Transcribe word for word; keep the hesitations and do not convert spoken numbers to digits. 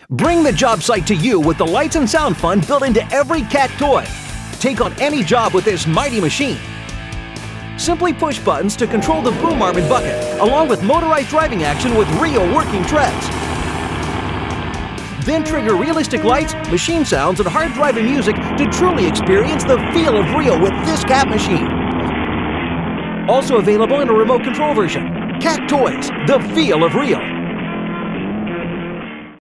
Bring the job site to you with the lights and sound fun built into every cat toy. Take on any job with this mighty machine. Simply push buttons to control the boom arm and bucket, along with motorized driving action with real working treads. Then trigger realistic lights, machine sounds, and hard-driving music to truly experience the feel of real with this cat machine. Also available in a remote control version. Cat Toys, the feel of real.